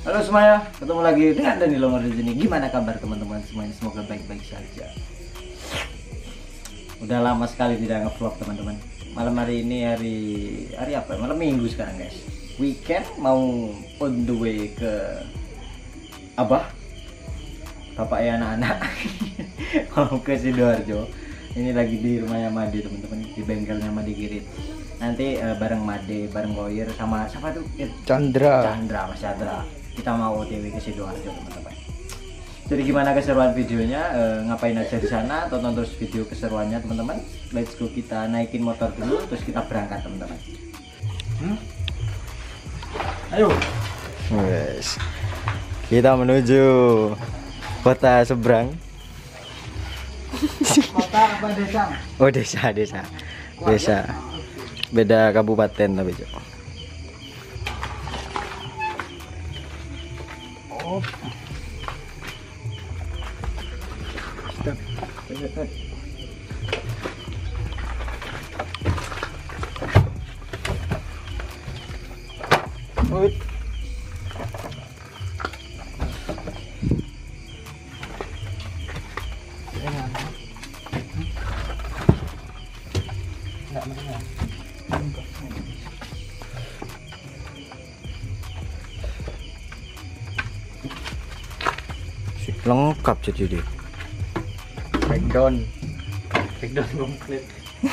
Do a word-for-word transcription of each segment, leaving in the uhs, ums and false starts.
Halo semuanya, ketemu lagi dengan Danilo Omar di sini. Gimana kabar teman-teman semuanya? Semoga baik-baik saja. Udah lama sekali tidak nge-vlog teman-teman. Malam hari ini hari hari apa? Malam Minggu sekarang guys. Weekend mau on the way ke Abah, bapak ya anak-anak. Mau ke Sidoarjo. Ini lagi di rumahnya Made teman-teman, di bengkelnya Made Kirit. Nanti uh, bareng Made, bareng Koir sama siapa tuh? Chandra. Chandra, Mas Chandra. Kita mau O T W ke Sidoarjo teman-teman. Jadi gimana keseruan videonya? Uh, ngapain aja di sana? Tonton terus video keseruannya teman-teman. Let's go, kita naikin motor dulu, terus kita berangkat teman-teman. Hmm? Ayo. Yes. Kita menuju kota seberang. Kota apa desa? Oh desa, desa, desa. Beda kabupaten tapi Cok. Oh. Stop. Stop. Wait. Enggak mendengar. Lengkap jadi deh. Breakdown. Breakdown komplit.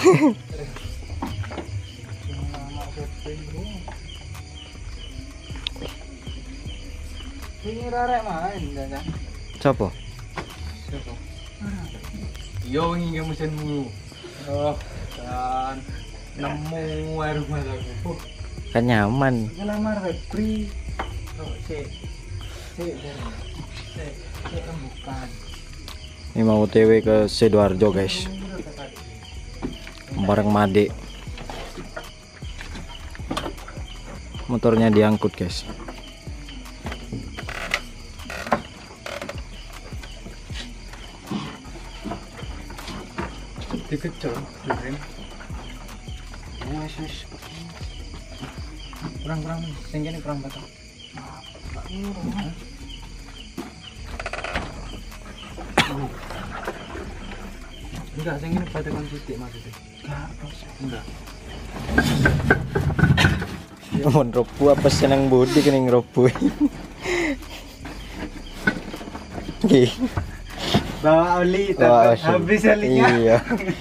Ini rarek main kan? Siapa? Siapa? Yo hingga mesinmu. Oh, dan nemu air rumah aku. Kan nyaman. Ngelamar Repri. Oh, sih. Sih, sih. Sih, bukan. Ini mau O T W ke Sidoarjo guys. Bareng Made. Motornya diangkut guys. Dikecil, keren. Wes wes. Kurang-kurang, sing kene kurang batang. Enggak, sing kene batakan titik maksudnya. Enggak. Mon robo apa seneng bodi kening robo. Nggih. Bawa oli, Bawa tapi habis olinya. Iya.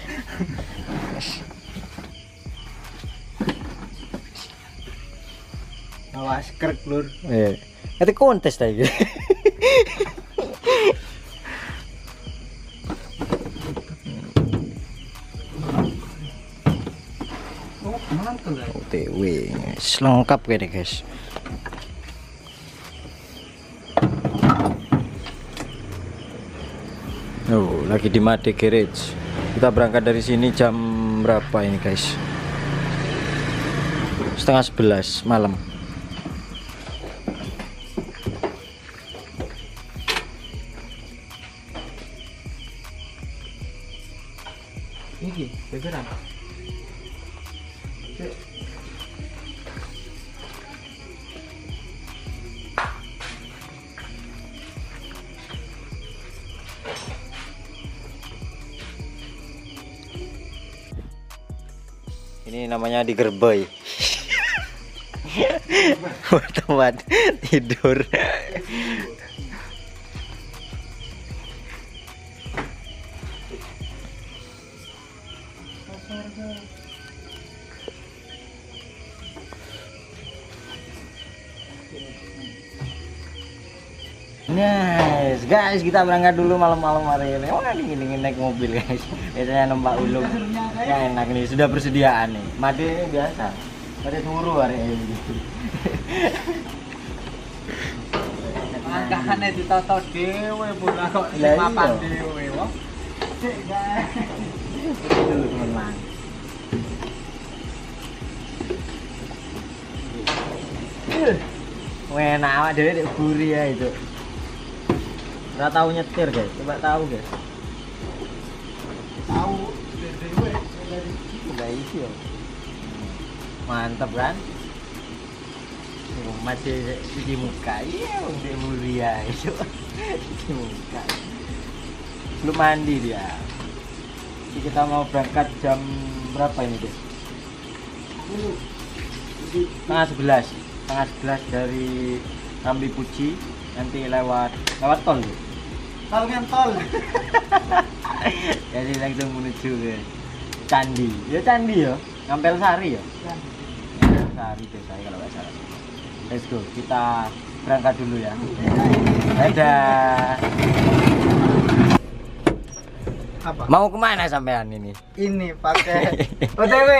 Bawa skrek lur. Eh, nanti kontes lagi. Oh, mantul ya. O T W, lengkap kayaknya guys. Oh, lagi di Made Garage. Kita berangkat dari sini jam berapa ini guys? Setengah sebelas malam. Ini beberan. Ini namanya digerbay. Buat tempat tidur. Nice guys, kita berangkat dulu malam-malam hari ini. Wah, dingin-dingin naik mobil guys. Biasanya numpak ulung. Ya enak nih, sudah persediaan nih. Made ini biasa. Made turu hari ini. Angkane ditoto dhewe bola kok papan dhewe wah. Sik guys. Dulu teman. Wah, enak awak dhewe nek buri ya itu. Nggak tahu nyetir guys, coba tahu guys. Tahu dewe dari nggak isi ya. Mantap kan? masih cuci muka. Iya, untuk mulia itu. Cuci muka. Belum mandi dia. Jadi kita mau berangkat jam berapa ini, Des? Setengah sebelas. Setengah sebelas dari Rambi Puji. Nanti lewat lewat tol, Bu. Tol kan tol. Jadi langsung menuju ke Candi. Ya Candi ya. Ngampel Sari ya. Ngampel Sari desa kalau nggak salah. Let's go, kita berangkat dulu ya. Dadah. Apa? Mau kemana sampean ini? Ini pakai O T W.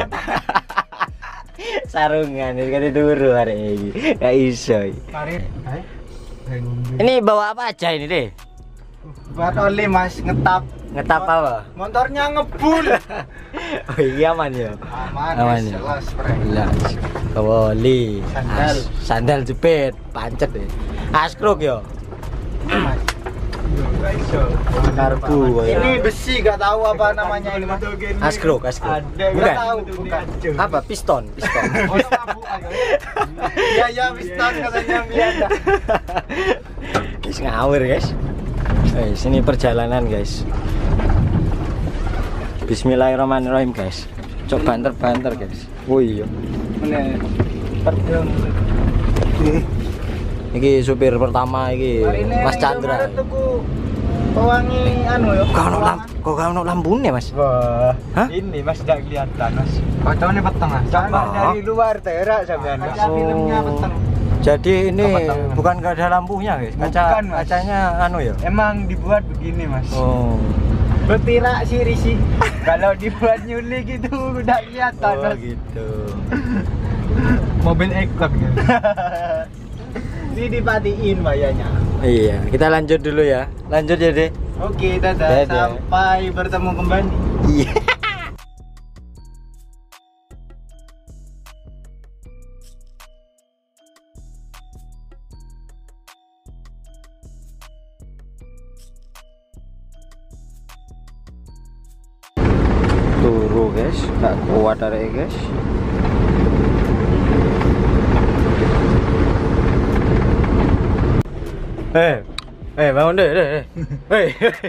Sarungan ini kan turu hari ini. Gak iso. Ini bawa apa aja ini deh? Buat oli Mas, ngetap. Ngetap apa? Motornya ngebul. Oh iya aman ya. Aman. Aman ya. Jelas. Oli. Sandal. Sandal jepit, pancet deh. Askruk yo. Mas. Karbu. Ini besi gak tahu apa namanya ini Mas. Askruk, askruk. Bukan. Tahu, bukan. Apa? Piston, piston. Oh, lampu aja. Iya, ya piston katanya biasa. Wis ngawur, guys. Eh, sini perjalanan, guys. Bismillahirrahmanirrahim, guys. Coba banter-banter, guys. Oh iya. Ini perjalanan. Iki supir pertama iki Mas Chandra. Pewangi anu ya. Kok ono lampu, kok ono lampune, Mas? Wah. Hah? Ini Mas enggak kelihatan, Mas. Kacanya peteng, Mas. Sama dari luar terak sampean. Kaca filmnya peteng. Jadi ini bukan enggak ada lampunya, guys. Kaca kacanya anu ya. Emang dibuat begini, Mas. Oh. Bertirak sih Risi. Kalau dibuat nyuli gitu udah kelihatan. Oh, gitu. Mobil ekor gitu. Ini dipatiin bayarnya. Iya, kita lanjut dulu ya. Lanjut ya, Dek. Oke, dadah. Dadah. Sampai bertemu kembali. Iya. Turu, guys. Gak kuat dari guys. Eh, eh bangun deh, deh, deh. Hei,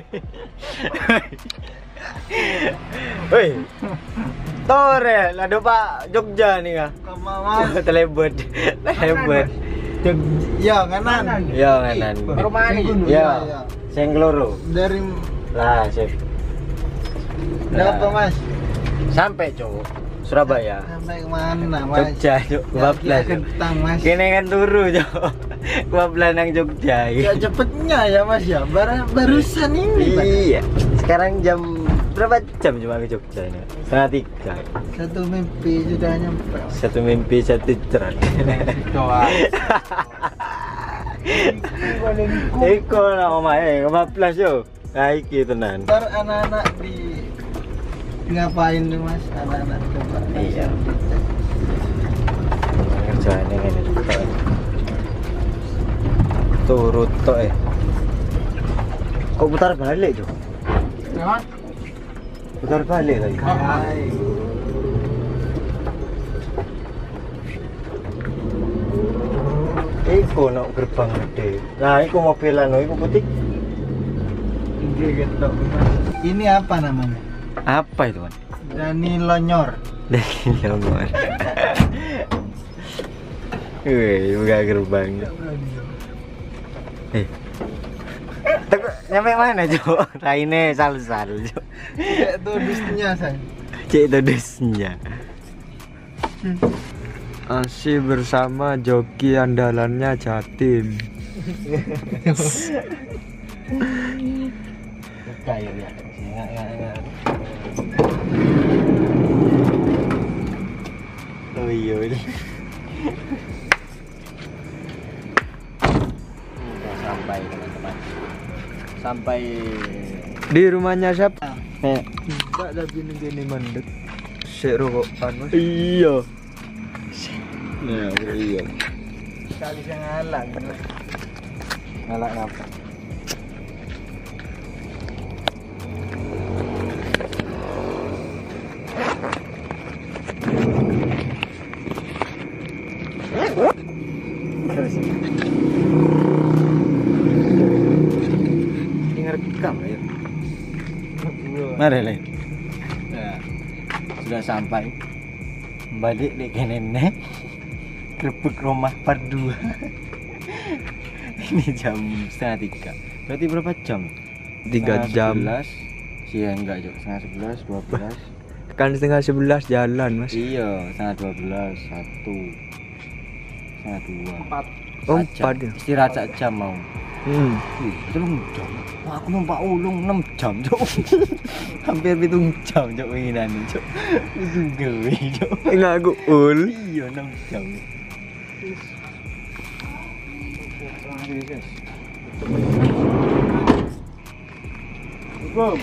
hei, Tore, lado Pak Jogja nih kah? Kemauan. Telebet, telebet. Ya kanan. Ya kanan. Romani. Ya, Sengloro. Dari lah, sip. Berapa Mas? Sampai cowok. Surabaya. Sampai kemana Mas? Jogja, dua belas. Kentang Mas. Kini kan turu Cok. dua belas nang Jogja. Ya cepetnya ya Mas ya. Bar barusan ini. Iya. Sekarang jam berapa jam cuma ke Jogja ini? Setengah tiga. Satu mimpi sudah nyampe. Satu mimpi satu cerat. Doa. Iko nak omae lima belas yo. Nah iki tenan. Ntar anak-anak di ngapain tuh Mas, anak-anak coba. Iya. Kerjaan yang ini juga. Turut tok eh. Kok putar balik tuh? Ya? Putar balik lagi. Hai. Iku nak gerbang gede. Nah, iku mobilan, iku putih. Ini gitu. Ini apa namanya? Apa itu, Mas? Dani Lonyor. Dani Lonyor. Wih, buka gerbang. Eh. Tengok nyampe mana, Cok? Raine sal-sal, Cok. Cek tudusnya, Say. Cek tudusnya. Asih bersama joki andalannya Jatim. Kayak ya. Enggak, enggak, enggak. Oh iya ini. Udah sampai teman-teman. Sampai Di rumahnya siapa? Eh, Enggak ada gini-gini mandek. Sik rokok panas. iya. Ya, iya. Sekali saya ngalak. Ngalak apa? rekam ya. Mari lain. Nah, sudah sampai. Balik di nenek. Grebek rumah part dua. Ini jam setengah tiga. Berarti berapa jam? Tiga jam. sebelas. Siang enggak, Cok. Setengah sebelas, dua belas. Kan setengah sebelas jalan, Mas. Iya, setengah dua belas, satu, setengah dua. Empat. Oh, empat ya. Istirahat sak jam mau. Hmm. Wih, telung jam. Wah, aku numpak ulung enam jam, Cok. Hampir pitung jam, Cok, winginane, Cok. Itu gawe, Cok. Enggak aku ul. Iya, enam jam. Bom.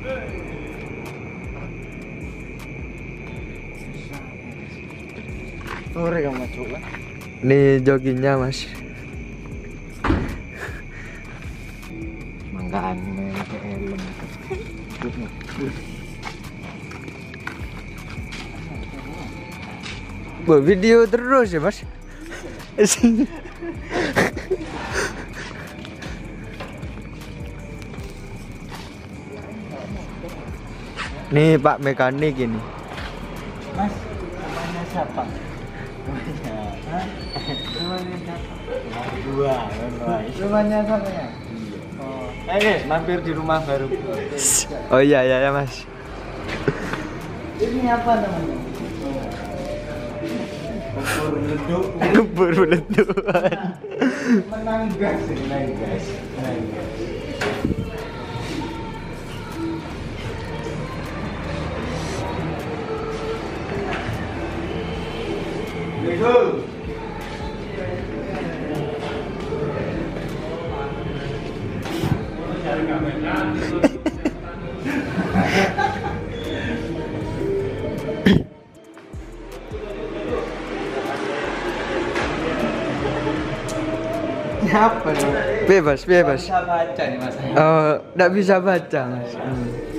Sore kamu masuk lah. Nih joginya, Mas. Manggaan ke helm. Buat video terus ya, Mas. Nih Pak mekanik ini. Mas, namanya siapa? Namanya, hah? Namanya siapa? Dua, rumahnya siapa ya? Oh, eh guys, mampir di rumah baru. Oh iya iya ya, Mas. Ini apa namanya? Kubur meleduk. Kubur meleduk. Menang gas, menang gas, menang gas. Go. Apa nih? Bebas, bebas. Bisa baca nih Mas. Oh, enggak bisa baca, Mas. Hmm.